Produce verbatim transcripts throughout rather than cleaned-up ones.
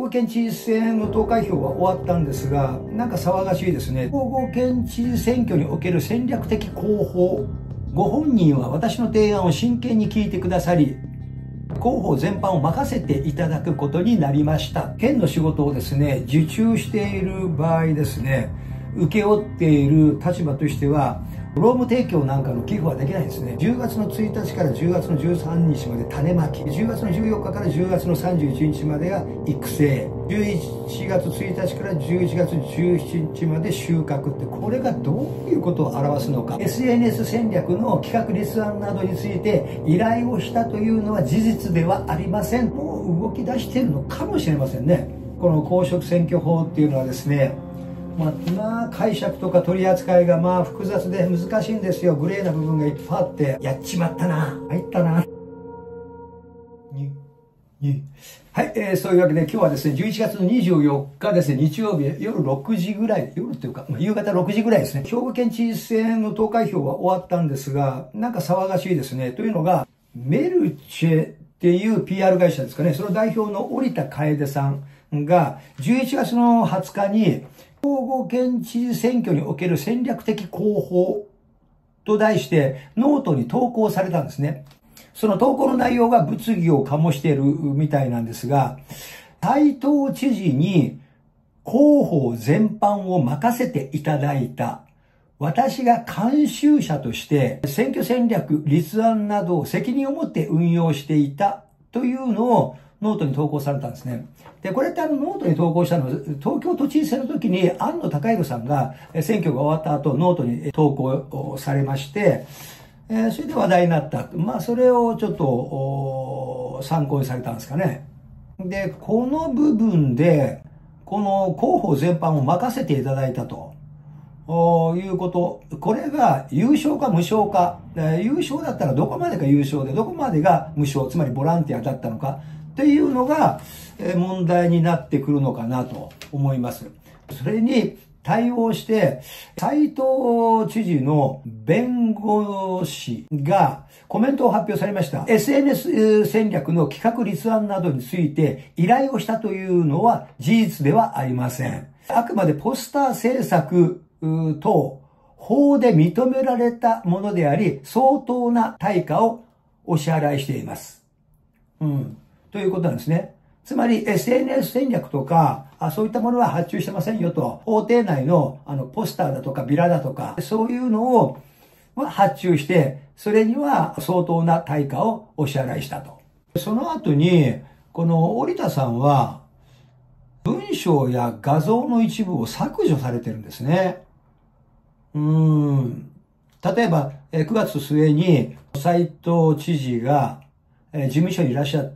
庫県知事選の投開票は終わったんですが、なんか騒がしいですね。兵庫県知事選挙における戦略的広報。ご本人は私の提案を真剣に聞いてくださり、広報全般を任せていただくことになりました。県の仕事をですね、受注している場合ですね、請け負っている立場としては、労務提供なんかの寄付はできないんですね。じゅうがつのついたちからじゅうがつのじゅうさんにちまで種まき、じゅうがつのじゅうよっかからじゅうがつのさんじゅういちにちまでが育成、じゅういちがつついたちからじゅういちがつじゅうしちにちまで収穫って、これがどういうことを表すのか。 エスエヌエス 戦略の企画立案などについて依頼をしたというのは事実ではありません。もう動き出しているのかもしれませんね。この公職選挙法っていうのはですね、まあ、まあ解釈とか取り扱いがまあ複雑で難しいんですよ。グレーな部分がいっぱいあって、やっちまったな、入ったな。ににはい、えー、そういうわけで今日はですね、じゅういちがつのにじゅうよっかですね、日曜日夜ろくじぐらい、夜っていうか、まあ、夕方ろくじぐらいですね、兵庫県知事選の投開票は終わったんですが、なんか騒がしいですね。というのが、メルチェっていう ピーアール 会社ですかね、その代表の織田楓さんがじゅういちがつのはつかに、兵庫県知事選挙における戦略的広報と題してノートに投稿されたんですね。その投稿の内容が物議を醸しているみたいなんですが、斉藤知事に広報全般を任せていただいた。私が監修者として選挙戦略、立案などを責任を持って運用していたというのをノートに投稿されたんですね。で、これってあのノートに投稿したのは、東京都知事選の時に庵野孝弘さんが選挙が終わった後ノートに投稿されまして、えー、それで話題になった。まあそれをちょっと参考にされたんですかね。で、この部分で、この広報全般を任せていただいたと。いうこと。これが優勝か無償か。優勝だったらどこまでが優勝で、どこまでが無償、つまりボランティアだったのか。っていうのが問題になってくるのかなと思います。それに対応して、斉藤知事の弁護士がコメントを発表されました。エスエヌエス 戦略の企画立案などについて依頼をしたというのは事実ではありません。あくまでポスター制作等、法で認められたものであり、相当な対価をお支払いしています。うん。ということなんですね。つまり エスエヌエス 戦略とか、あそういったものは発注してませんよと。法廷内のあのポスターだとかビラだとか、そういうのを発注して、それには相当な対価をお支払いしたと。その後に、この織田さんは、文章や画像の一部を削除されてるんですね。うーん。例えば、くがつ末に斉藤知事が事務所にいらっしゃって、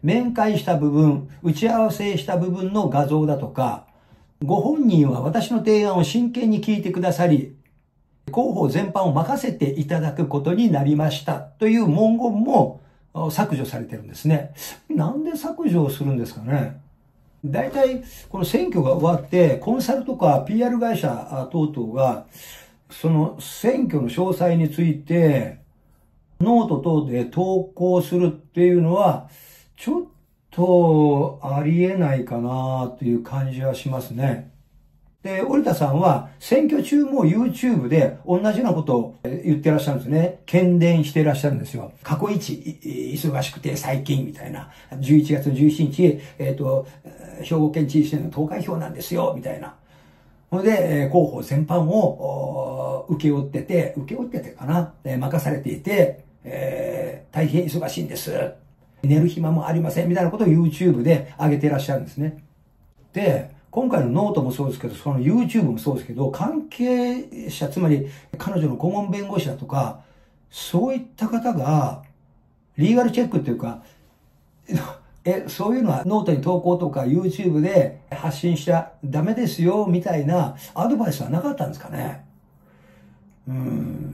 面会した部分、打ち合わせした部分の画像だとか、ご本人は私の提案を真剣に聞いてくださり、広報全般を任せていただくことになりましたという文言も削除されてるんですね。なんで削除をするんですかね。大体、この選挙が終わって、コンサルとか ピーアール 会社等々が、その選挙の詳細について、ノート等で投稿するっていうのは、ちょっとありえないかなという感じはしますね。で、織田さんは選挙中も YouTube で同じようなことを言ってらっしゃるんですね。喧伝してらっしゃるんですよ。過去一忙しくて最近みたいな。じゅういちがつのじゅうしちにち、えっと、兵庫県知事選の投開票なんですよ、みたいな。ので、広報全般を請け負ってて、請け負っててかな、任されていて、えー、大変忙しいんです。寝る暇もありません。みたいなことを YouTube で上げていらっしゃるんですね。で、今回のノートもそうですけど、その YouTube もそうですけど、関係者、つまり彼女の顧問弁護士だとか、そういった方が、リーガルチェックっていうか、え、そういうのはノートに投稿とか YouTube で発信しちゃダメですよ、みたいなアドバイスはなかったんですかね。うん。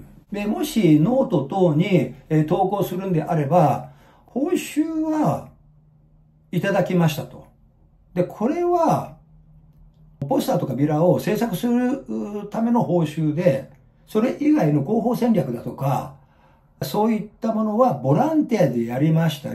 で、もしノート等に投稿するんであれば、報酬はいただきましたと。で、これは、ポスターとかビラを制作するための報酬で、それ以外の広報戦略だとか、そういったものはボランティアでやりましたよ。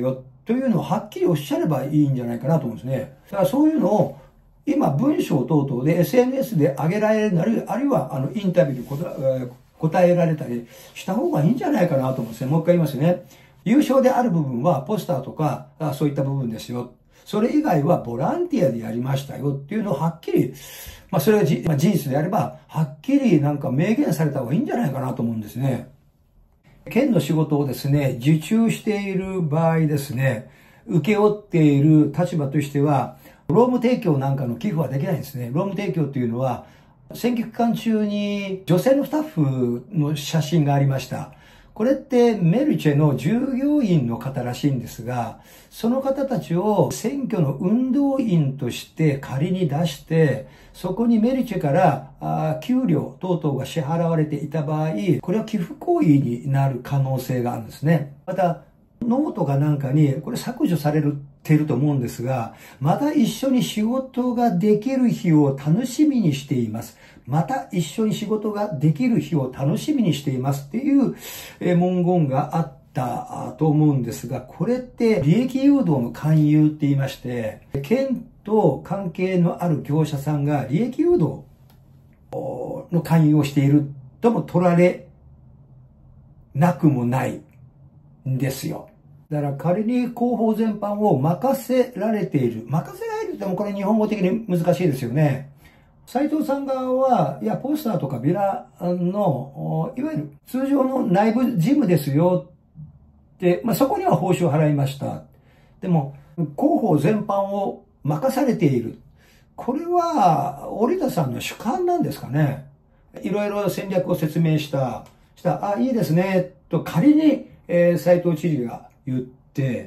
というのをはっきりおっしゃればいいんじゃないかなと思うんですね。だからそういうのを今文章等々で エスエヌエス で上げられるなり、あるいはあのインタビューで答え答えられたりした方がいいんじゃないかなと思うんですね。もう一回言いますね。優勝である部分はポスターとかそういった部分ですよ。それ以外はボランティアでやりましたよっていうのをはっきり、まあそれがじ、まあ、事実であれば、はっきりなんか明言された方がいいんじゃないかなと思うんですね。県の仕事をですね、受注している場合ですね、請け負っている立場としては、労務提供なんかの寄付はできないんですね。労務提供っていうのは、選挙期間中に女性のスタッフの写真がありました。これってメルチェの従業員の方らしいんですが、その方たちを選挙の運動員として仮に出して、そこにメルチェから給料等々が支払われていた場合、これは寄付行為になる可能性があるんですね。また、ノートかなんかにこれ削除されていると思うんですが、また一緒に仕事ができる日を楽しみにしています。また一緒に仕事ができる日を楽しみにしていますっていう文言があったと思うんですが、これって利益誘導の勧誘って言いまして、県と関係のある業者さんが利益誘導の勧誘をしているとも取られなくもないんですよ。だから仮に広報全般を任せられている。任せられるってもこれ日本語的に難しいですよね。斉藤さん側は、いや、ポスターとかビラの、いわゆる通常の内部事務ですよって、まあ、そこには報酬を払いました。でも、広報全般を任されている。これは、織田さんの主観なんですかね。いろいろ戦略を説明した。した、あ、いいですね、と仮に、えー、斉藤知事が言って、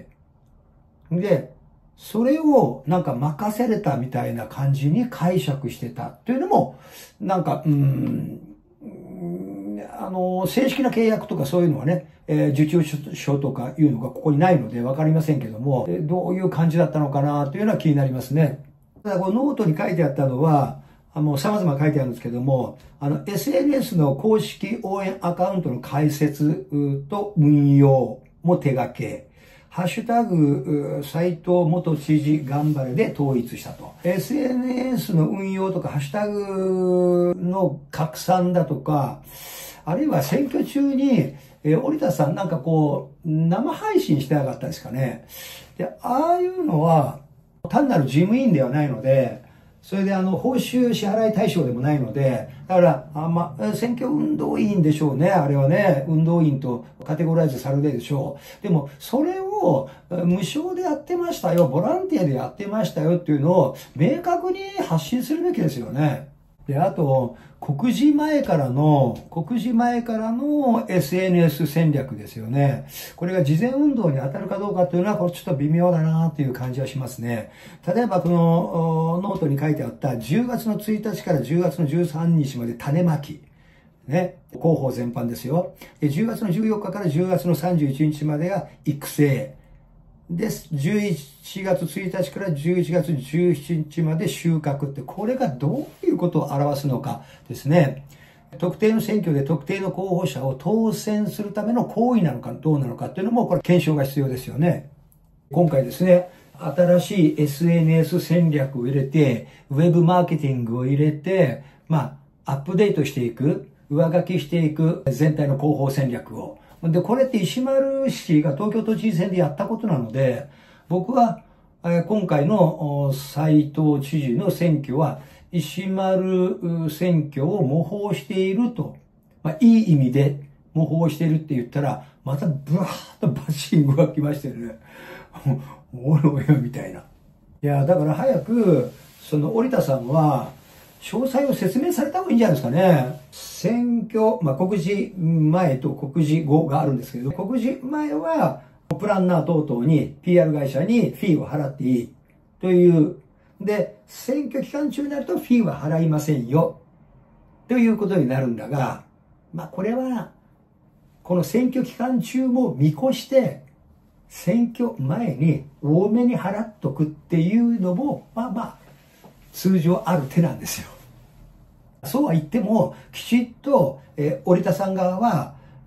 で、それをなんか任せれたみたいな感じに解釈してたというのも、なんか、うーん、あの、正式な契約とかそういうのはね、えー、受注書とかいうのがここにないのでわかりませんけども、どういう感じだったのかなというのは気になりますね。ただ、このノートに書いてあったのは、あの、様々書いてあるんですけども、あの、エスエヌエス の公式応援アカウントの開設と運用も手掛け、ハッシュタグ、斉藤元知事頑張れで統一したと。エスエヌエス の運用とか、ハッシュタグの拡散だとか、あるいは選挙中に、え織田さんなんかこう、生配信してなかったですかね。で、ああいうのは、単なる事務員ではないので、それであの、報酬支払い対象でもないので、だから、あまあ、選挙運動員でしょうね。あれはね、運動員とカテゴライズされるでしょう。でも、それを無償でやってましたよ、ボランティアでやってましたよっていうのを明確に発信するべきですよね。で、あと、告示前からの、告示前からの エスエヌエス 戦略ですよね。これが事前運動に当たるかどうかというのは、これちょっと微妙だなという感じはしますね。例えば、このノートに書いてあったじゅうがつのついたちからじゅうがつのじゅうさんにちまで種まき。ね。広報全般ですよ。で、じゅうがつのじゅうよっかからじゅうがつのさんじゅういちにちまでが育成。です。じゅういちがつついたちからじゅういちがつじゅうしちにちまで収穫って、これがどういうことを表すのかですね。特定の選挙で特定の候補者を当選するための行為なのかどうなのかっていうのも、これ検証が必要ですよね。今回ですね、新しい エスエヌエス 戦略を入れて、ウェブマーケティングを入れて、まあ、アップデートしていく、上書きしていく全体の広報戦略を。で、これって石丸氏が東京都知事選でやったことなので、僕は今回の斉藤知事の選挙は石丸選挙を模倣していると、まあ、いい意味で模倣しているって言ったら、またブワーッとバッシングが来ましてね、おろよみたいな。いや、だから早く、その織田さんは、詳細を説明された方がいいんじゃないですかね。選挙、まあ、告示前と告示後があるんですけど、告示前は、プランナー等々に ピーアール 会社にフィーを払っていいという。で、選挙期間中になるとフィーは払いませんよ。ということになるんだが、まあ、これは、この選挙期間中も見越して、選挙前に多めに払っとくっていうのも、まあまあ、通常ある手なんですよ。そうは言っても、きちっと、えー、織田さん側は、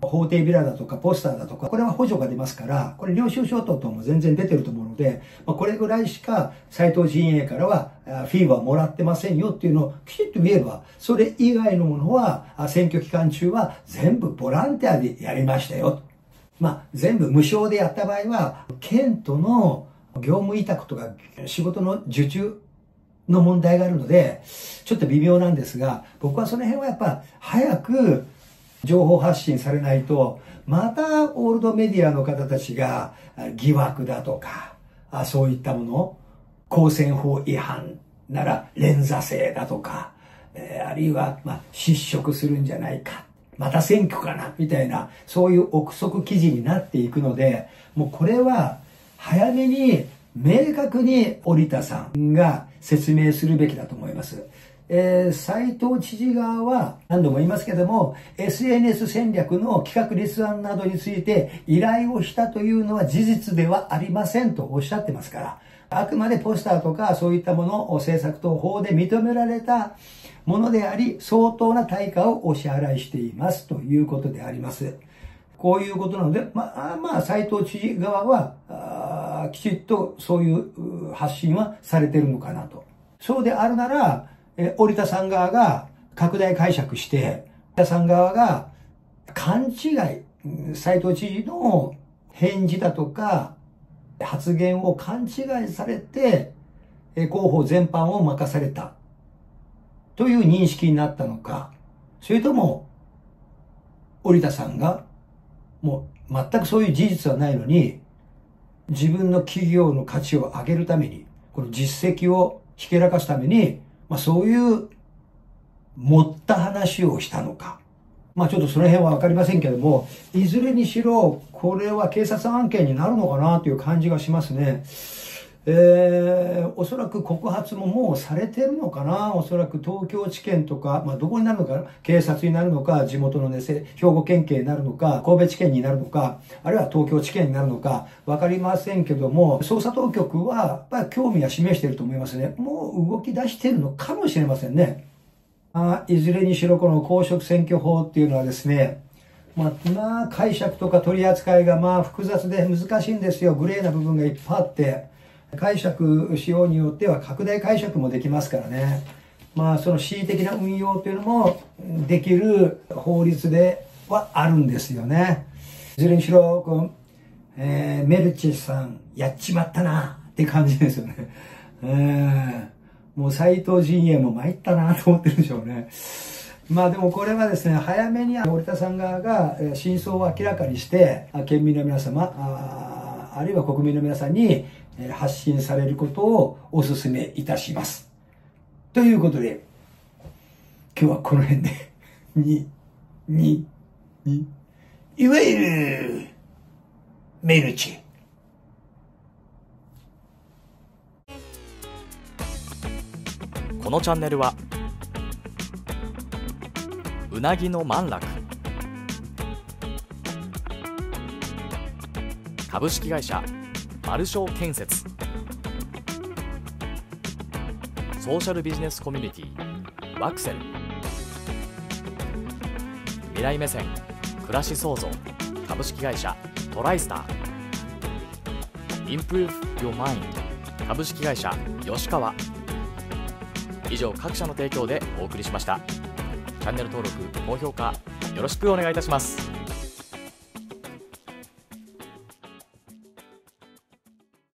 法廷ビラだとかポスターだとか、これは補助が出ますから、これ領収書等々も全然出てると思うので、まあ、これぐらいしか斎藤陣営からはフィーはもらってませんよっていうのをきちっと言えば、それ以外のものは選挙期間中は全部ボランティアでやりましたよ。まあ、全部無償でやった場合は、県との業務委託とか仕事の受注の問題があるので、ちょっと微妙なんですが、僕はその辺はやっぱ早く情報発信されないと、またオールドメディアの方たちが疑惑だとか、そういったもの、公選法違反なら連座制だとか、あるいはまあ失職するんじゃないか、また選挙かなみたいな、そういう憶測記事になっていくので、もうこれは早めに明確に織田さんが説明するべきだと思います。えー、斉藤知事側は何度も言いますけども、エスエヌエス 戦略の企画立案などについて依頼をしたというのは事実ではありませんとおっしゃってますから、あくまでポスターとかそういったものを制作等法で認められたものであり、相当な対価をお支払いしていますということであります。こういうことなので、まあ、まあ、斉藤知事側は、きちっとそういう発信はされてるのかなと。そうであるなら、え織田さん側が拡大解釈して、織田さん側が勘違い、斉藤知事の返事だとか発言を勘違いされて、広報全般を任されたという認識になったのか、それとも織田さんがもう全くそういう事実はないのに、自分の企業の価値を上げるために、この実績をひけらかすために、まあそういう持った話をしたのか。まあちょっとその辺はわかりませんけども、いずれにしろ、これは警察案件になるのかなという感じがしますね。えー、おそらく告発ももうされてるのかな。おそらく東京地検とか、まあどこになるのかな。警察になるのか、地元のね、兵庫県警になるのか、神戸地検になるのか、あるいは東京地検になるのか、わかりませんけども、捜査当局は、やっぱり興味は示していると思いますね。もう動き出しているのかもしれませんね。あいずれにしろこの公職選挙法っていうのはですね、まあ、まあ、解釈とか取り扱いがまあ複雑で難しいんですよ。グレーな部分がいっぱいあって。解釈しようによっては拡大解釈もできますからね。まあその恣意的な運用というのもできる法律ではあるんですよね。いずれにしろこう、えー、メルチェさんやっちまったなって感じですよね。えー、もう斉藤陣営も参ったなと思ってるんでしょうね。まあでもこれはですね、早めに織田さん側が真相を明らかにして県民の皆様、あ, あるいは国民の皆さんに発信されることをお勧めいたします。ということで、今日はこの辺で、に、に、に、いわゆる、メルチェ。このチャンネルは、うなぎの満楽、株式会社マルショー建設、ソーシャルビジネスコミュニティワクセル、未来目線暮らし創造株式会社トライスター、インプルーフ Your Mind 株式会社吉川、以上各社の提供でお送りしました。チャンネル登録、高評価よろしくお願いいたします。